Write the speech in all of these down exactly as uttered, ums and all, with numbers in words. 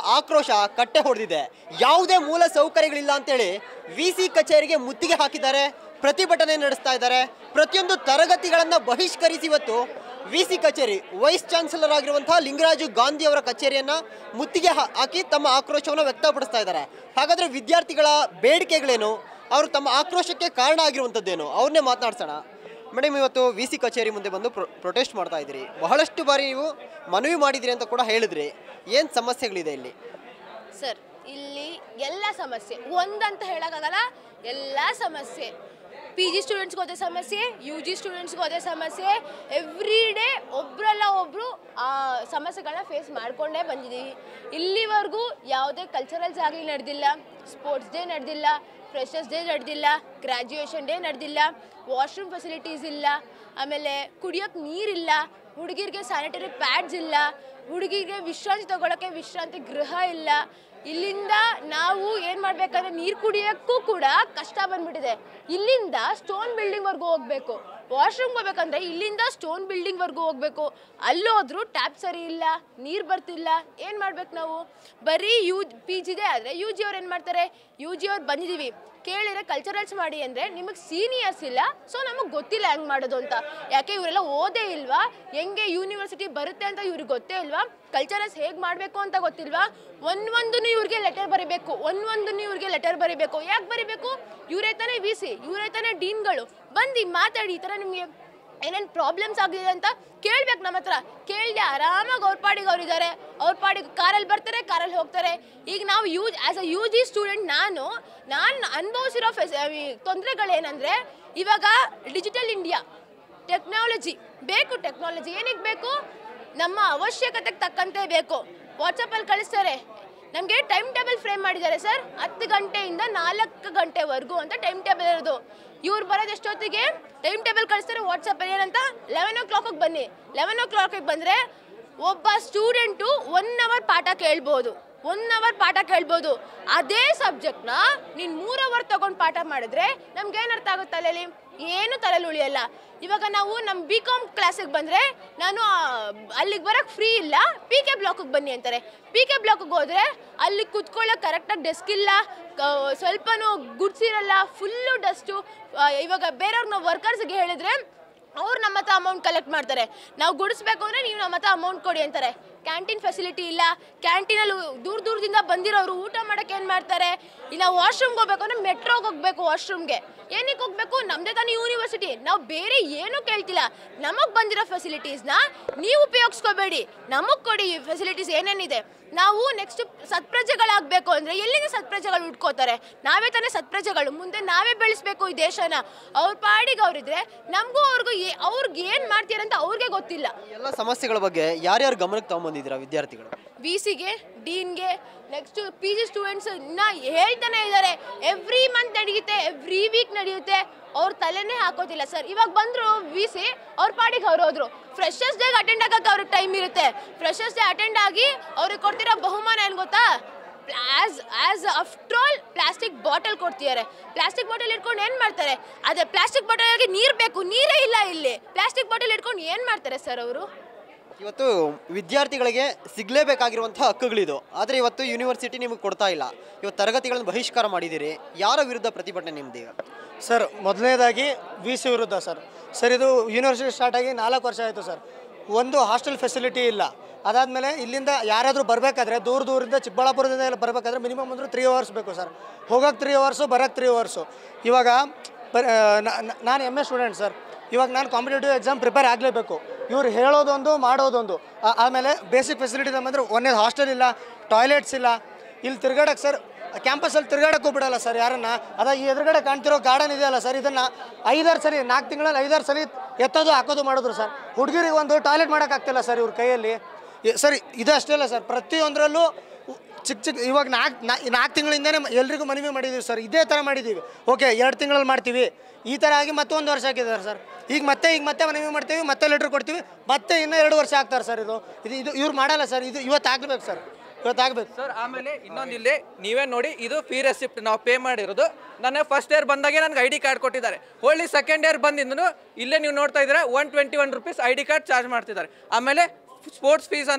ಆಕ್ರೋಶ ಕಟ್ಟೆ ಹೊಡೆದಿದೆ. ಯಾವುದೇ ಮೂಲ ಸೌಕರ್ಯಗಳಿಲ್ಲ ಅಂತೇಳಿ ವಿ ಸಿ ಕಚೇರಿಗೆ ಮುತ್ತಿಗೆ ಹಾಕಿದ್ದಾರೆ, ಪ್ರತಿಭಟನೆ ನಡೆಸ್ತಾ ಇದ್ದಾರೆ. ಪ್ರತಿಯೊಂದು ತರಗತಿಗಳನ್ನು ಬಹಿಷ್ಕರಿಸಿ ಇವತ್ತು ವಿ ಸಿ ಕಚೇರಿ ವೈಸ್ ಚಾನ್ಸಲರ್ ಆಗಿರುವಂತಹ ಲಿಂಗರಾಜು ಗಾಂಧಿ ಅವರ ಕಚೇರಿಯನ್ನು ಮುತ್ತಿಗೆ ಹಾಕಿ ತಮ್ಮ ಆಕ್ರೋಶವನ್ನು ವ್ಯಕ್ತಪಡಿಸ್ತಾ ಇದ್ದಾರೆ. ಹಾಗಾದರೆ ವಿದ್ಯಾರ್ಥಿಗಳ ಬೇಡಿಕೆಗಳೇನು, ಅವರು ತಮ್ಮ ಆಕ್ರೋಶಕ್ಕೆ ಕಾರಣ ಆಗಿರುವಂಥದ್ದೇನು, ಅವ್ರನ್ನೇ ಮಾತನಾಡ್ಸೋಣ. ಮೇಡಮ್, ಇವತ್ತು ವಿ ಸಿ ಕಚೇರಿ ಮುಂದೆ ಬಂದು ಪ್ರೊ ಪ್ರೊಟೆಸ್ಟ್ ಮಾಡ್ತಾ ಇದ್ದೀರಿ. ಬಹಳಷ್ಟು ಬಾರಿ ನೀವು ಮನವಿ ಮಾಡಿದಿರಿ ಅಂತ ಕೂಡ ಹೇಳಿದ್ರಿ. ಏನು ಸಮಸ್ಯೆಗಳಿದೆ ಇಲ್ಲಿ? ಸರ್, ಇಲ್ಲಿ ಎಲ್ಲ ಸಮಸ್ಯೆ ಒಂದಂತ ಹೇಳೋಕ್ಕಾಗಲ್ಲ, ಎಲ್ಲ ಸಮಸ್ಯೆ. ಪಿ ಜಿ ಸ್ಟೂಡೆಂಟ್ಸ್ಗೂ ಅದೇ ಸಮಸ್ಯೆ, ಯು ಜಿ ಸ್ಟೂಡೆಂಟ್ಸ್ಗೂ ಅದೇ ಸಮಸ್ಯೆ. ಎವ್ರಿ ಡೇ ಒಬ್ಬರಲ್ಲ ಒಬ್ಬರು ಆ ಸಮಸ್ಯೆಗಳನ್ನ ಫೇಸ್ ಮಾಡಿಕೊಂಡೇ ಬಂದಿದ್ದೀವಿ. ಇಲ್ಲಿವರೆಗೂ ಯಾವುದೇ ಕಲ್ಚರಲ್ಸ್ ಆಗಲಿ ನಡೆದಿಲ್ಲ, ಸ್ಪೋರ್ಟ್ಸ್ ಡೇ ನಡೆದಿಲ್ಲ, ಫ್ರೆಷರ್ಸ್ ಡೇ ನಡೆದಿಲ್ಲ, ಗ್ರ್ಯಾಜುಯೇಷನ್ ಡೇ ನಡೆದಿಲ್ಲ, ವಾಶ್ರೂಮ್ ಫೆಸಿಲಿಟೀಸ್ ಇಲ್ಲ, ಆಮೇಲೆ ಕುಡಿಯೋಕ್ಕೆ ನೀರಿಲ್ಲ, ಹುಡುಗಿರಿಗೆ ಸ್ಯಾನಿಟರಿ ಪ್ಯಾಡ್ಸ್ ಇಲ್ಲ, ಹುಡುಗಿಗೆ ವಿಶ್ರಾಂತಿ ತಗೊಳ್ಳೋಕ್ಕೆ ವಿಶ್ರಾಂತಿ ಗೃಹ ಇಲ್ಲ. ಇಲ್ಲಿಂದ ನಾವು ಏನು ಮಾಡಬೇಕಂದ್ರೆ ನೀರು ಕುಡಿಯೋಕ್ಕೂ ಕೂಡ ಕಷ್ಟ ಬಂದ್ಬಿಟ್ಟಿದೆ. ಇಲ್ಲಿಂದ ಸ್ಟೋನ್ ಬಿಲ್ಡಿಂಗ್ವರೆಗೂ ಹೋಗಬೇಕು, ವಾಶ್ರೂಮ್ಗೆ ಹೋಗ್ಬೇಕಂದ್ರೆ ಇಲ್ಲಿಂದ ಸ್ಟೋನ್ ಬಿಲ್ಡಿಂಗ್ವರೆಗೂ ಹೋಗಬೇಕು. ಅಲ್ಲೋದ್ರೂ ಟ್ಯಾಪ್ ಸರಿ ಇಲ್ಲ, ನೀರು ಬರ್ತಿಲ್ಲ. ಏನು ಮಾಡ್ಬೇಕು ನಾವು? ಬರೀ ಯು ಪಿ ಜಿದೇ ಆದರೆ ಯು ಜಿ ಅವ್ರು ಏನು ಮಾಡ್ತಾರೆ, ಯು ಜಿ ಅವ್ರು ಬಂದಿದ್ದೀವಿ ಕೇಳಿದ್ರೆ ಕಲ್ಚರಲ್ಸ್ ಮಾಡಿ ಅಂದರೆ ನಿಮಗೆ ಸೀನಿಯರ್ಸ್ ಇಲ್ಲ, ಸೊ ನಮಗೆ ಗೊತ್ತಿಲ್ಲ ಹೆಂಗೆ ಮಾಡೋದು ಅಂತ. ಯಾಕೆ ಇವರೆಲ್ಲ ಓದೇ ಇಲ್ವಾ? ಹೆಂಗೆ ಯೂನಿವರ್ಸಿಟಿ ಬರುತ್ತೆ ಅಂತ ಇವ್ರಿಗೆ ಗೊತ್ತೇ ಇಲ್ವಾ? ಕಲ್ಚರಲ್ಸ್ ಹೇಗೆ ಮಾಡಬೇಕು ಅಂತ ಗೊತ್ತಿಲ್ವಾ? ಒಂದೊಂದನ್ನು ಇವ್ರಿಗೆ ಲೆಟರ್ ಬರೀಬೇಕು, ಒಂದೊಂದನ್ನು ಇವ್ರಿಗೆ ಲೆಟರ್ ಬರೀಬೇಕು. ಯಾಕೆ ಬರೀಬೇಕು? ಇವರೇ ತಾನೇ ವಿ ಸಿ, ಇವರೇ ತಾನೇ ಡೀನ್ಗಳು. ಬಂದು ಮಾತಾಡಿ, ಈ ಥರ ನಿಮಗೆ ಏನೇನು ಪ್ರಾಬ್ಲಮ್ಸ್ ಆಗಿದೆ ಅಂತ ಕೇಳ್ಬೇಕು ನಮ್ಮ ಹತ್ರ. ಕೇಳಿದೆ ಆರಾಮಾಗಿ ಅವ್ರ ಪಾಡಿಗೆ ಅವ್ರು ಇದ್ದಾರೆ, ಅವ್ರ ಪಾಡಿಗೆ ಕಾರಲ್ಲಿ ಬರ್ತಾರೆ, ಕಾರಲ್ಲಿ ಹೋಗ್ತಾರೆ. ಈಗ ನಾವು you as a U G student ನಾನು ನಾನು ಅನುಭವಿಸಿರೋ ಫೆಸ್ ತೊಂದರೆಗಳೇನೆಂದರೆ, ಇವಾಗ ಡಿಜಿಟಲ್ ಇಂಡಿಯಾ ಟೆಕ್ನಾಲಜಿ ಬೇಕು. ಟೆಕ್ನಾಲಜಿ ಏನಕ್ಕೆ ಬೇಕು? ನಮ್ಮ ಅವಶ್ಯಕತೆಗೆ ತಕ್ಕಂತೆ ಬೇಕು. ವಾಟ್ಸಪ್ಪಲ್ಲಿ ಕಳಿಸ್ತಾರೆ, ನಮಗೆ ಟೈಮ್ ಟೇಬಲ್ ಫ್ರೇಮ್ ಮಾಡಿದ್ದಾರೆ ಸರ್, ಹತ್ತು ಗಂಟೆಯಿಂದ ನಾಲ್ಕು ಗಂಟೆವರೆಗೂ ಅಂತ ಟೈಮ್ ಟೇಬಲ್ ಇರೋದು. ಇವ್ರು ಬರೋದು ಎಷ್ಟೊತ್ತಿಗೆ ಟೈಮ್ ಟೇಬಲ್ ಕಳಿಸ್ತಾರೆ ವಾಟ್ಸಪ್ಪಲ್ಲಿ, ಏನಂತ ಲೆವೆನ್ ಓ ಕ್ಲಾಕಿಗೆ ಬನ್ನಿ. ಲೆವೆನ್ ಓ ಕ್ಲಾಕಿಗೆ ಬಂದರೆ ಒಬ್ಬ ಸ್ಟೂಡೆಂಟು ಒನ್ ಅವರ್ ಪಾಠ ಕೇಳ್ಬೋದು, ಒನ್ ಅವರ್ ಪಾಠ ಕೇಳ್ಬೋದು. ಅದೇ ಸಬ್ಜೆಕ್ಟ್ನ ನೀನು ಮೂರು ಅವರ್ ತೊಗೊಂಡು ಪಾಠ ಮಾಡಿದ್ರೆ ನಮ್ಗೇನು ಅರ್ಥ ಆಗುತ್ತೆ ತಲೆಯಲ್ಲಿ? ಏನು ತಲೆಯಲ್ಲಿ ಉಳಿಯಲ್ಲ. ಇವಾಗ ನಾವು ನಮ್ಮ ಬಿ ಕಾಮ್ ಕ್ಲಾಸಿಗೆ ಬಂದರೆ ನಾನು ಅಲ್ಲಿಗೆ ಬರೋಕ್ಕೆ ಫ್ರೀ ಇಲ್ಲ, ಪಿ ಕೆ ಬ್ಲಾಕಿಗೆ ಬನ್ನಿ ಅಂತಾರೆ. ಪಿ ಕೆ ಬ್ಲಾಕಿಗೆ ಹೋದರೆ ಅಲ್ಲಿ ಕುತ್ಕೊಳ್ಳೋಕೆ ಕರೆಕ್ಟಾಗಿ ಡೆಸ್ಕ್ ಇಲ್ಲ, ಸ್ವಲ್ಪನೂ ಗುಡ್ಸ್ ಇರಲ್ಲ, ಫುಲ್ಲು ಡಸ್ಟು. ಇವಾಗ ಬೇರೆಯವ್ರಿಗೆ ನಾವು ವರ್ಕರ್ಸ್ಗೆ ಹೇಳಿದ್ರೆ ಅವ್ರು ನಮ್ಮ ಹತ್ರ ಅಮೌಂಟ್ ಕಲೆಕ್ಟ್ ಮಾಡ್ತಾರೆ. ನಾವು ಗುಡಿಸ್ಬೇಕು ಅಂದರೆ ನೀವು ನಮ್ಮ ಹತ್ರ ಅಮೌಂಟ್ ಕೊಡಿ ಅಂತಾರೆ. ಕ್ಯಾಂಟೀನ್ ಫೆಸಿಲಿಟಿ ಇಲ್ಲ. ಕ್ಯಾಂಟೀನಲ್ಲಿ ದೂರ ದೂರದಿಂದ ಬಂದಿರೋರು ಊಟ ಮಾಡೋಕ್ಕೆ ಏನು ಮಾಡ್ತಾರೆ? ಇಲ್ಲ ವಾಶ್ರೂಮ್ಗೆ ಹೋಗ್ಬೇಕು ಅಂದರೆ ಮೆಟ್ರೋಗೆ ಹೋಗಬೇಕು. ವಾಶ್ರೂಮ್ಗೆ ಏನಕ್ಕೆ ಹೋಗಬೇಕು? ನಮ್ಮದೇ ತಾನೇ ಯೂನಿವರ್ಸಿಟಿ, ನಾವು ಬೇರೆ ಏನೂ ಕೇಳ್ತಿಲ್ಲ. ನಮಗೆ ಬಂದಿರೋ ಫೆಸಿಲಿಟೀಸ್ನ ನೀವು ಉಪಯೋಗಿಸ್ಕೋಬೇಡಿ, ನಮಗೆ ಕೊಡಿ ಫೆಸಿಲಿಟೀಸ್ ಏನೇನಿದೆ. ನಾವು ನೆಕ್ಸ್ಟ್ ಸತ್ಪ್ರಜೆಗಳಾಗಬೇಕು ಅಂದರೆ ಎಲ್ಲಿಂದ ಸತ್ಪ್ರಜೆಗಳು ಹುಡ್ಕೋತಾರೆ? ನಾವೇ ತಾನೇ ಸತ್ಪ್ರಜೆಗಳು. ಮುಂದೆ ನಾವೇ ಬೆಳೆಸ್ಬೇಕು ಈ ದೇಶನ. ಅವ್ರ ಪಾಡಿಗೆ ಅವರಿದ್ರೆ ನಮಗೂ ಅವ್ರಿಗೂ ಅವ್ರಿಗೆ ಏನು ಮಾಡ್ತೀರಂತ ಅವ್ರಿಗೆ ಗೊತ್ತಿಲ್ಲ. ಎಲ್ಲ ಸಮಸ್ಯೆಗಳ ಬಗ್ಗೆ ಯಾರ್ಯಾರು ಗಮನಕ್ಕೆ ತಗೊಂಬಂದಿದ್ದೀರಾ ವಿದ್ಯಾರ್ಥಿಗಳು? ವಿ ಸಿಗೆ, ಡೀನ್ಗೆ, ನೆಕ್ಸ್ಟ್ ಪಿ ಜಿ ಸ್ಟೂಡೆಂಟ್ಸ್ ಇನ್ನ ಹೇಳ್ತಾನೆ ಇದ್ದಾರೆ. ಎವ್ರಿ ಮಂತ್ ನಡೆಯುತ್ತೆ, ಎವ್ರಿ ವೀಕ್ ನಡೆಯುತ್ತೆ. ಅವ್ರ ತಲೆನೇ ಹಾಕೋತಿಲ್ಲ ಸರ್. ಇವಾಗ ಬಂದರು ವಿ ಸಿ, ಅವ್ರ ಪಾಡಿಗೆ ಅವ್ರು ಹೋದ್ರು. ಫ್ರೆಷರ್ಸ್ ಡೇಗೆ ಅಟೆಂಡ್ ಆಗೋಕ್ಕೆ ಅವ್ರಿಗೆ ಟೈಮ್ ಇರುತ್ತೆ. ಫ್ರೆಷರ್ಸ್ ಡೇ ಅಟೆಂಡ್ ಆಗಿ ಅವ್ರಿಗೆ ಕೊಡ್ತಿರೋ ಬಹುಮಾನ ಏನು ಗೊತ್ತಾ? As as after all plastic bottle ಕೊಡ್ತಿದ್ದಾರೆ. ಪ್ಲಾಸ್ಟಿಕ್ ಬಾಟಲ್ ಇಟ್ಕೊಂಡು ಏನು ಮಾಡ್ತಾರೆ? ಅದೇ ಪ್ಲಾಸ್ಟಿಕ್ ಬಾಟಲ್ಗೆ ನೀರು ಬೇಕು, ನೀರೇ ಇಲ್ಲ ಇಲ್ಲಿ. ಪ್ಲಾಸ್ಟಿಕ್ ಬಾಟಲ್ ಇಟ್ಕೊಂಡು ಏನು ಮಾಡ್ತಾರೆ ಸರ್ ಅವರು? ಇವತ್ತು ವಿದ್ಯಾರ್ಥಿಗಳಿಗೆ ಸಿಗಲೇಬೇಕಾಗಿರುವಂತಹ ಹಕ್ಕುಗಳಿದು, ಆದರೆ ಇವತ್ತು ಯೂನಿವರ್ಸಿಟಿ ನಿಮಗೆ ಕೊಡ್ತಾ ಇಲ್ಲ. ಇವತ್ತು ತರಗತಿಗಳನ್ನು ಬಹಿಷ್ಕಾರ ಮಾಡಿದ್ದೀರಿ. ಯಾರ ವಿರುದ್ಧ ಪ್ರತಿಭಟನೆ ನಿಮ್ಮದೀಗ? ಸರ್, ಮೊದಲನೇದಾಗಿ ವಿ ಸಿ ವಿರುದ್ಧ ಸರ್. ಸರ್, ಇದು ಯೂನಿವರ್ಸಿಟಿ ಸ್ಟಾರ್ಟ್ ಆಗಿ ನಾಲ್ಕು ವರ್ಷ ಆಯಿತು ಸರ್. ಒಂದು ಹಾಸ್ಟೆಲ್ ಫೆಸಿಲಿಟಿ ಇಲ್ಲ. ಅದಾದಮೇಲೆ ಇಲ್ಲಿಂದ ಯಾರಾದರೂ ಬರಬೇಕಾದ್ರೆ ದೂರ ದೂರಿಂದ ಚಿಕ್ಕಬಳ್ಳಾಪುರದಿಂದ ಎಲ್ಲ ಬರಬೇಕಾದ್ರೆ ಮಿನಿಮಮ್ ಅಂದ್ರೆ ತ್ರೀ ಅವರ್ಸ್ ಬೇಕು ಸರ್. ಹೋಗೋಕ್ಕೆ ತ್ರೀ ಅವರ್ಸು, ಬರೋಕ್ಕೆ ತ್ರೀ ಅವರ್ಸು. ಇವಾಗ ಬರ ನಾನು ಎಮ್ ಎ ಸ್ಟೂಡೆಂಟ್ ಸರ್. ಇವಾಗ ನಾನು ಕಾಂಪಿಟೇಟಿವ್ ಎಕ್ಸಾಮ್ ಪ್ರಿಪೇರ್ ಆಗಲೇಬೇಕು. ಇವ್ರು ಹೇಳೋದೊಂದು ಮಾಡೋದೊಂದು. ಆಮೇಲೆ ಬೇಸಿಕ್ ಫೆಸಿಲಿಟಿ ಬಂದರೆ ಒಂದೇ ಹಾಸ್ಟೆಲ್ ಇಲ್ಲ, ಟಾಯ್ಲೆಟ್ಸ್ ಇಲ್ಲ. ಇಲ್ಲಿ ತಿರ್ಗಾಡಕ್ಕೆ ಸರ್, ಕ್ಯಾಂಪಸಲ್ಲಿ ತಿರ್ಗಾಡಕ್ಕೂ ಬಿಡೋಲ್ಲ ಸರ್ ಯಾರನ್ನ. ಅದ ಈ ಎದುರುಗಡೆ ಕಾಣ್ತಿರೋ ಗಾರ್ಡನ್ ಇದೆಯಲ್ಲ ಸರ್, ಇದನ್ನು ಐದಾರು ಸರಿ ನಾಲ್ಕು ತಿಂಗಳಲ್ಲಿ ಐದಾರು ಸರಿ ಎತ್ತೋದು ಹಾಕೋದು ಮಾಡಿದ್ರು ಸರ್. ಹುಡುಗಿರಿಗೆ ಒಂದು ಟಾಯ್ಲೆಟ್ ಮಾಡೋಕ್ಕಾಗ್ತಿಲ್ಲ ಸರ್ ಇವ್ರ ಕೈಯಲ್ಲಿ. ಸರಿ, ಇದು ಅಷ್ಟೇ ಅಲ್ಲ ಸರ್, ಪ್ರತಿಯೊಂದರಲ್ಲೂ ಚಿಕ್ಕ ಚಿಕ್ಕ ಇವಾಗ ನಾಲ್ಕು ನಾಲ್ಕು ತಿಂಗಳಿಂದನೇ ಎಲ್ರಿಗೂ ಮನವಿ ಮಾಡಿದ್ದೀವಿ ಸರ್. ಇದೇ ಥರ ಮಾಡಿದ್ದೀವಿ. ಓಕೆ, ಎರಡು ತಿಂಗಳಲ್ಲಿ ಮಾಡ್ತೀವಿ, ಈ ಥರ ಆಗಿ ಮತ್ತೊಂದು ವರ್ಷ ಹಾಕಿದ್ದಾರೆ ಸರ್. ಈಗ ಮತ್ತೆ ಈಗ ಮತ್ತೆ ಮನವಿ ಮಾಡ್ತೀವಿ, ಮತ್ತೆ ಲೆಟ್ರ್ ಕೊಡ್ತೀವಿ, ಮತ್ತೆ ಇನ್ನೂ ಎರಡು ವರ್ಷ ಆಗ್ತಾರೆ ಸರ್. ಇದು ಇದು ಇದು ಇವ್ರು ಮಾಡಲ್ಲ ಸರ್. ಇದು ಇವತ್ತು ಆಗಬೇಕು ಸರ್, ಇವತ್ತಾಗಬೇಕು ಸರ್. ಆಮೇಲೆ ಇನ್ನೊಂದು ಇಲ್ಲಿ ನೀವೇ ನೋಡಿ, ಇದು ಫೀ ರೆಸಿಪ್ಟ್ ನಾವು ಪೇ ಮಾಡಿರೋದು. ನನ್ನ ಫಸ್ಟ್ ಇಯರ್ ಬಂದಾಗೆ ನನಗೆ ಐ ಡಿ ಕಾರ್ಡ್ ಕೊಟ್ಟಿದ್ದಾರೆ. ಓನ್ಲಿ ಸೆಕೆಂಡ್ ಇಯರ್ ಬಂದಿದ್ದು ಇಲ್ಲೇ ನೀವು ನೋಡ್ತಾ ಇದ್ದೀರಾ, one twenty one rupees I D card charge ಮಾಡ್ತಿದ್ದಾರೆ. ಆಮೇಲೆ ಸ್ಪೋರ್ಟ್ಸ್ ಫೀಸ್ ಅಂತ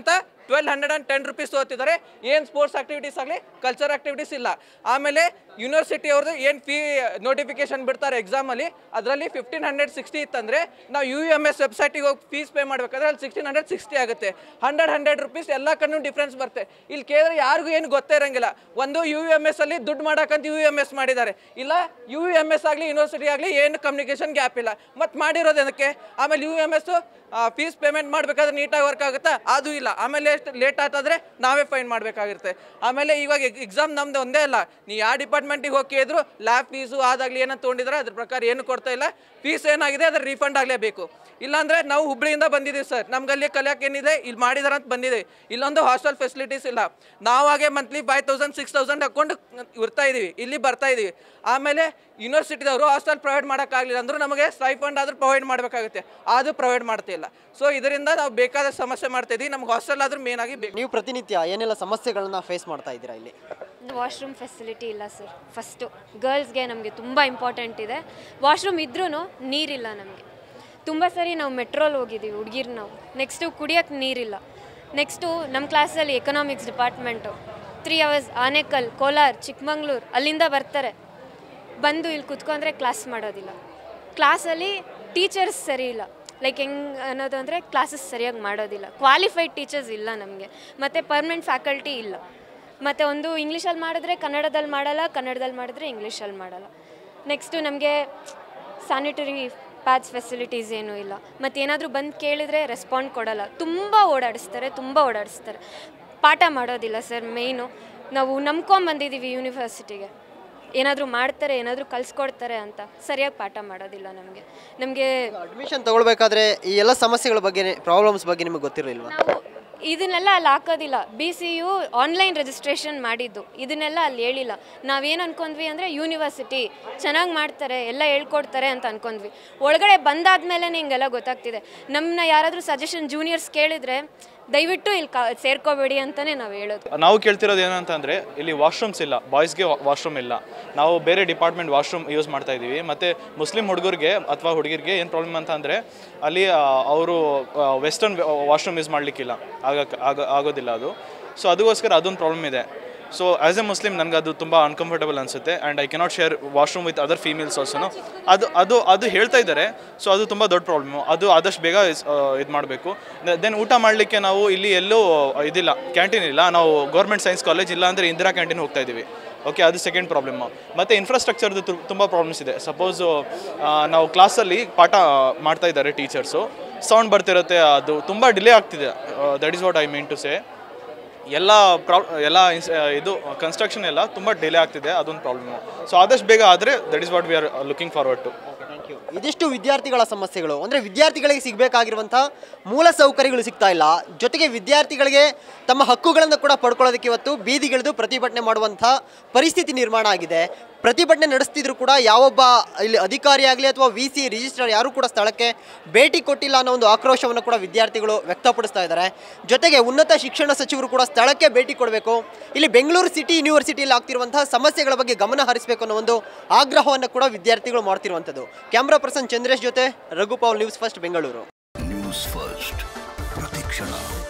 twelve hundred and ten rupees ತೊಗೋತಿದ್ದಾರೆ. ಏನು ಸ್ಪೋರ್ಟ್ಸ್ ಆಕ್ಟಿವಿಟೀಸ್ ಆಗಲಿ ಕಲ್ಚರ್ ಆಕ್ಟಿವಿಟೀಸ್ ಇಲ್ಲ. ಆಮೇಲೆ ಯೂನಿವರ್ಸಿಟಿ ಅವ್ರದ್ದು ಏನು ಫೀ ನೋಟಿಫಿಕೇಶನ್ ಬಿಡ್ತಾರೆ ಎಕ್ಸಾಮಲ್ಲಿ, ಅದರಲ್ಲಿ ಫಿಫ್ಟೀನ್ ಹಂಡ್ರೆಡ್ ಸಿಕ್ಸ್ಟಿ ಇತ್ತಂದರೆ ನಾವು ಯು ಎಮ್ ಎಸ್ ವೆಬ್ಸೈಟಿಗೆ ಹೋಗಿ ಫೀಸ್ ಪೇ ಮಾಡಬೇಕಾದ್ರೆ ಅಲ್ಲಿ ಸಿಕ್ಸ್ಟೀನ್ ಹಂಡ್ರೆಡ್ ಸಿಕ್ಸ್ಟಿ ಆಗುತ್ತೆ. ಹಂಡ್ರೆಡ್ ಹಂಡ್ರೆಡ್ ರುಪೀಸ್ ಎಲ್ಲ ಕಣ್ಣು ಡಿಫ್ರೆನ್ಸ್ ಬರುತ್ತೆ. ಇಲ್ಲಿ ಕೇಳಿದ್ರೆ ಯಾರಿಗೂ ಏನು ಗೊತ್ತೇ ಇರೋಂಗಿಲ್ಲ. ಒಂದು ಯು ಎಮ್ ಎಸ್ ಅಲ್ಲಿ ದುಡ್ಡು ಮಾಡೋಕ್ಕಂತ ಯು ಎಮ್ ಎಸ್ ಮಾಡಿದ್ದಾರೆ, ಇಲ್ಲ ಯು ಎಮ್ ಎಸ್ ಆಗಲಿ ಯೂನಿವರ್ಸಿಟಿ ಆಗಲಿ ಏನು ಕಮ್ಯುನಿಕೇಷನ್ ಗ್ಯಾಪ್ ಇಲ್ಲ. ಮತ್ತು ಮಾಡಿರೋದು ಅದಕ್ಕೆ. ಆಮೇಲೆ U M S fees payment ಮಾಡಬೇಕಾದ್ರೆ ನೀಟಾಗಿ ವರ್ಕ್ ಆಗುತ್ತಾ, ಅದು ಇಲ್ಲ. ಆಮೇಲೆ ಎಷ್ಟು ಲೇಟ್ ಆಗ್ತಾದ್ರೆ ನಾವೇ ಫೈನ್ ಮಾಡಬೇಕಾಗಿರುತ್ತೆ. ಆಮೇಲೆ ಇವಾಗ ಎಕ್ಸಾಮ್ ನಮ್ದು ಒಂದೇ ಅಲ್ಲ, ನೀವು ಯಾವ ಡಿಪಾರ್ಟ್ಮೆಂಟಿಗೆ ಹೋಗಿ ಕೇಳಿದ್ರು ಲ್ಯಾಬ್ ಫೀಸು ಅದಾಗಲಿ ಏನೋ ತೊಗೊಂಡಿದ್ರೆ ಅದ್ರ ಪ್ರಕಾರ ಏನು ಕೊಡ್ತಾ ಇಲ್ಲ. ಫೀಸ್ ಏನಾಗಿದೆ ಅದ್ರ ರೀಫಂಡ್ ಆಗಲೇಬೇಕು. ಇಲ್ಲಾಂದರೆ ನಾವು ಹುಬ್ಳಿಯಿಂದ ಬಂದಿದ್ದೀವಿ ಸರ್, ನಮ್ಗಲ್ಲಿ ಕಲಿಯೋಕೆ ಏನಿದೆ ಇಲ್ಲಿ ಮಾಡಿದಾರೆ ಅಂತ ಬಂದಿದ್ದೀವಿ. ಇಲ್ಲೊಂದು ಹಾಸ್ಟೆಲ್ ಫೆಸಿಲಿಟೀಸ್ ಇಲ್ಲ. ನಾವಾಗೆ monthly five thousand six thousand ಹಾಕ್ಕೊಂಡು ಇರ್ತಾ ಇದ್ದೀವಿ, ಇಲ್ಲಿ ಬರ್ತಾ ಇದ್ದೀವಿ. ಆಮೇಲೆ ಯೂನಿವರ್ಸಿಟಿದವರು ಹಾಸ್ಟೆಲ್ ಪ್ರೊವೈಡ್ ಮಾಡೋಕ್ಕಾಗಲಿಲ್ಲ ಅಂದರೂ ನಮಗೆ ಸ್ಟೈಫಂಡ್ ಆದರೂ ಪ್ರೊವೈಡ್ ಮಾಡಬೇಕಾಗುತ್ತೆ, ಅದು ಪ್ರೊವೈಡ್ ಮಾಡ್ತಿಲ್ಲ. ಸೊ ಇದರಿಂದ ನಾವು ಬೇಕಾದ ಸಮಸ್ಯೆ ಮಾಡ್ತಾ ಇದ್ದೀವಿ. ನಮ್ಗೆ ಹಾಸ್ಟೆಲ್ ಆದರೂ ಮೇನ್ ಆಗಿ ಬೇಕು. ನೀವು ಪ್ರತಿನಿತ್ಯ ಏನೆಲ್ಲ ಸಮಸ್ಯೆಗಳನ್ನ ಫೇಸ್ ಮಾಡ್ತಾ ಇದ್ದೀರಾ ಇಲ್ಲಿ? ವಾಶ್ರೂಮ್ ಫೆಸಿಲಿಟಿ ಇಲ್ಲ ಸರ್. ಫಸ್ಟು ಗರ್ಲ್ಸ್ಗೆ ನಮಗೆ ತುಂಬ ಇಂಪಾರ್ಟೆಂಟ್ ಇದೆ. ವಾಶ್ರೂಮ್ ಇದ್ರೂ ನೀರಿಲ್ಲ ನಮಗೆ. ತುಂಬ ಸರಿ ನಾವು ಮೆಟ್ರೋಲ್ ಹೋಗಿದ್ದೀವಿ ಹುಡುಗಿರು ನಾವು. ನೆಕ್ಸ್ಟು ಕುಡಿಯೋಕ್ಕೆ ನೀರಿಲ್ಲ. ನೆಕ್ಸ್ಟು ನಮ್ಮ ಕ್ಲಾಸಲ್ಲಿ economics department three hours Anekal, Kolar, Chikkamagaluru ಅಲ್ಲಿಂದ ಬರ್ತಾರೆ. ಬಂದು ಇಲ್ಲಿ ಕುತ್ಕೊಂಡ್ರೆ ಕ್ಲಾಸ್ ಮಾಡೋದಿಲ್ಲ. ಕ್ಲಾಸಲ್ಲಿ ಟೀಚರ್ಸ್ ಸರಿ ಇಲ್ಲ. ಲೈಕ್ ಹೆಂಗೆ ಅನ್ನೋದು ಅಂದರೆ ಕ್ಲಾಸಸ್ ಸರಿಯಾಗಿ ಮಾಡೋದಿಲ್ಲ. ಕ್ವಾಲಿಫೈಡ್ ಟೀಚರ್ಸ್ ಇಲ್ಲ ನಮಗೆ. ಮತ್ತು ಪರ್ಮನೆಂಟ್ ಫ್ಯಾಕಲ್ಟಿ ಇಲ್ಲ. ಮತ್ತು ಒಂದು ಇಂಗ್ಲೀಷಲ್ಲಿ ಮಾಡಿದ್ರೆ ಕನ್ನಡದಲ್ಲಿ ಮಾಡಲ್ಲ, ಕನ್ನಡದಲ್ಲಿ ಮಾಡಿದ್ರೆ ಇಂಗ್ಲೀಷಲ್ಲಿ ಮಾಡಲ್ಲ. ನೆಕ್ಸ್ಟು ನಮಗೆ ಸ್ಯಾನಿಟರಿ ಪ್ಯಾಡ್ಸ್ ಫೆಸಿಲಿಟೀಸ್ ಏನೂ ಇಲ್ಲ. ಮತ್ತು ಏನಾದರೂ ಬಂದು ಕೇಳಿದರೆ ರೆಸ್ಪಾಂಡ್ ಕೊಡಲ್ಲ. ತುಂಬ ಓಡಾಡಿಸ್ತಾರೆ, ತುಂಬ ಓಡಾಡಿಸ್ತಾರೆ. ಪಾಠ ಮಾಡೋದಿಲ್ಲ ಸರ್. ಮೇಯ್ನು ನಾವು ನಂಬ್ಕೊಂಬಂದಿದ್ದೀವಿ ಯೂನಿವರ್ಸಿಟಿಗೆ, ಏನಾದರೂ ಮಾಡ್ತಾರೆ, ಏನಾದರೂ ಕಲಿಸ್ಕೊಡ್ತಾರೆ ಅಂತ. ಸರಿಯಾಗಿ ಪಾಠ ಮಾಡೋದಿಲ್ಲ ನಮಗೆ. ನಮಗೆ ಅಡ್ಮಿಷನ್ ತೊಗೊಳ್ಬೇಕಾದ್ರೆ ಈ ಎಲ್ಲ ಸಮಸ್ಯೆಗಳ ಬಗ್ಗೆ, ಪ್ರಾಬ್ಲಮ್ಸ್ ಬಗ್ಗೆ ನಿಮಗೆ ಗೊತ್ತಿರಲಿಲ್ವಾ? ನಾವು ಇದನ್ನೆಲ್ಲ ಅಲ್ಲಿ ಹಾಕೋದಿಲ್ಲ. B C U online registration ಮಾಡಿದ್ದು, ಇದನ್ನೆಲ್ಲ ಅಲ್ಲಿ ಹೇಳಿಲ್ಲ. ನಾವೇನು ಅಂದ್ಕೊಂಡ್ವಿ ಅಂದರೆ ಯೂನಿವರ್ಸಿಟಿ ಚೆನ್ನಾಗಿ ಮಾಡ್ತಾರೆ, ಎಲ್ಲ ಹೇಳ್ಕೊಡ್ತಾರೆ ಅಂತ ಅಂದ್ಕೊಂಡ್ವಿ. ಒಳಗಡೆ ಬಂದಾದ್ಮೇಲೆ ಹಿಂಗೆಲ್ಲ ಗೊತ್ತಾಗ್ತಿದೆ. ನಮ್ಮನ್ನ ಯಾರಾದರೂ ಸಜೆಷನ್ ಜೂನಿಯರ್ಸ್ ಕೇಳಿದರೆ ದಯವಿಟ್ಟು ಇಲ್ಲಿ ಕಾ ಸೇರ್ಕೋಬೇಡಿ ಅಂತಲೇ ನಾವು ಹೇಳೋದು. ನಾವು ಕೇಳ್ತಿರೋದು ಏನಂತಂದರೆ ಇಲ್ಲಿ ವಾಶ್ರೂಮ್ಸ್ ಇಲ್ಲ, ಬಾಯ್ಸ್ಗೆ ವಾಶ್ರೂಮ್ ಇಲ್ಲ. ನಾವು ಬೇರೆ ಡಿಪಾರ್ಟ್ಮೆಂಟ್ ವಾಶ್ರೂಮ್ ಯೂಸ್ ಮಾಡ್ತಾ ಇದ್ದೀವಿ. ಮತ್ತು ಮುಸ್ಲಿಂ ಹುಡುಗರಿಗೆ ಅಥವಾ ಹುಡುಗಿರಿಗೆ ಏನು ಪ್ರಾಬ್ಲಮ್ ಅಂತ ಅಂದರೆ ಅಲ್ಲಿ ಅವರು ವೆಸ್ಟರ್ನ್ ವಾಶ್ರೂಮ್ ಯೂಸ್ ಮಾಡಲಿಕ್ಕಿಲ್ಲ, ಆಗಕ್ಕೆ ಆಗ ಆಗೋದಿಲ್ಲ ಅದು. ಸೊ ಅದಕ್ಕೋಸ್ಕರ ಅದೊಂದು ಪ್ರಾಬ್ಲಮ್ ಇದೆ. ಸೊ ಆ್ಯಸ್ ಎ ಮುಸ್ಲಿಮ್ ನನಗೆ ಅದು ತುಂಬ ಅನ್ಕಂಫರ್ಟಬಲ್ ಅನಿಸುತ್ತೆ. And I cannot share washroom with other females ಆಲ್ಸೋನು. ಅದು ಅದು ಅದು ಹೇಳ್ತಾ ಇದ್ದಾರೆ. ಸೊ ಅದು ತುಂಬ ದೊಡ್ಡ ಪ್ರಾಬ್ಲಮ್ಮು. ಅದು ಆದಷ್ಟು ಬೇಗ ಇದು ಮಾಡಬೇಕು. ದೆನ್ ಊಟ ಮಾಡಲಿಕ್ಕೆ ನಾವು ಇಲ್ಲಿ ಎಲ್ಲೂ ಇದಿಲ್ಲ, ಕ್ಯಾಂಟೀನ್ ಇಲ್ಲ. ನಾವು ಗೌರ್ಮೆಂಟ್ ಸೈನ್ಸ್ ಕಾಲೇಜ್ ಇಲ್ಲ ಅಂದರೆ ಇಂದಿರಾ ಕ್ಯಾಂಟೀನ್ ಹೋಗ್ತಾ ಇದ್ದೀವಿ. ಓಕೆ, ಅದು ಸೆಕೆಂಡ್ ಪ್ರಾಬ್ಲಮ್ಮು. ಮತ್ತು ಇನ್ಫ್ರಾಸ್ಟ್ರಕ್ಚರ್ದು ತುಂಬ ಪ್ರಾಬ್ಲಮ್ಸ್ ಇದೆ. ಸಪೋಸು ನಾವು ಕ್ಲಾಸಲ್ಲಿ ಪಾಠ ಮಾಡ್ತಾ ಇದ್ದಾರೆ ಟೀಚರ್ಸು, ಸೌಂಡ್ ಬರ್ತಿರುತ್ತೆ, ಅದು ತುಂಬ ಡಿಲೇ ಆಗ್ತಿದೆ. That is what I mean to say. ಎಲ್ಲ ಪ್ರಾ ಎಲ್ಲ ಇದು ಕನ್ಸ್ಟ್ರಕ್ಷನ್ ಎಲ್ಲ ತುಂಬ ಡಿಲೇ ಆಗ್ತಿದೆ, ಅದೊಂದು ಪ್ರಾಬ್ಲಮ್ಮು. ಸೊ ಆದಷ್ಟು ಬೇಗ ಆದರೆ that is what we are looking forward to. ಇದಿಷ್ಟು ವಿದ್ಯಾರ್ಥಿಗಳ ಸಮಸ್ಯೆಗಳು. ಅಂದರೆ ವಿದ್ಯಾರ್ಥಿಗಳಿಗೆ ಸಿಗಬೇಕಾಗಿರುವಂಥ ಮೂಲ ಸೌಕರ್ಯಗಳು ಸಿಗ್ತಾ ಇಲ್ಲ. ಜೊತೆಗೆ ವಿದ್ಯಾರ್ಥಿಗಳಿಗೆ ತಮ್ಮ ಹಕ್ಕುಗಳನ್ನು ಕೂಡ ಪಡ್ಕೊಳ್ಳೋದಕ್ಕೆ ಇವತ್ತು ಬೀದಿಗಿಳಿದು ಪ್ರತಿಭಟನೆ ಮಾಡುವಂಥ ಪರಿಸ್ಥಿತಿ ನಿರ್ಮಾಣ ಆಗಿದೆ. ಪ್ರತಿಭಟನೆ ನಡೆಸ್ತಿದ್ರು ಕೂಡ ಯಾವೊಬ್ಬ ಇಲ್ಲಿ ಅಧಿಕಾರಿ ಆಗಲಿ ಅಥವಾ ವಿ ಸಿ ರಿಜಿಸ್ಟ್ರಾರ್ ಯಾರೂ ಕೂಡ ಸ್ಥಳಕ್ಕೆ ಭೇಟಿ ಕೊಟ್ಟಿಲ್ಲ ಅನ್ನೋ ಒಂದು ಆಕ್ರೋಶವನ್ನು ಕೂಡ ವಿದ್ಯಾರ್ಥಿಗಳು ವ್ಯಕ್ತಪಡಿಸ್ತಾ ಇದ್ದಾರೆ. ಜೊತೆಗೆ ಉನ್ನತ ಶಿಕ್ಷಣ ಸಚಿವರು ಕೂಡ ಸ್ಥಳಕ್ಕೆ ಭೇಟಿ ಕೊಡಬೇಕು, ಇಲ್ಲಿ ಬೆಂಗಳೂರು ಸಿಟಿ ಯೂನಿವರ್ಸಿಟಿಯಲ್ಲಿ ಆಗ್ತಿರುವಂತಹ ಸಮಸ್ಯೆಗಳ ಬಗ್ಗೆ ಗಮನ ಹರಿಸಬೇಕು ಅನ್ನೋ ಒಂದು ಆಗ್ರಹವನ್ನು ಕೂಡ ವಿದ್ಯಾರ್ಥಿಗಳು ಮಾಡ್ತಿರುವಂಥದ್ದು. ಕ್ಯಾಮ್ರಾ ಪರ್ಸನ್ ಚಂದ್ರೇಶ್ ಜೊತೆ Raghupal, News First Bengaluru. News First ಪ್ರತಿಕ್ಷಣ.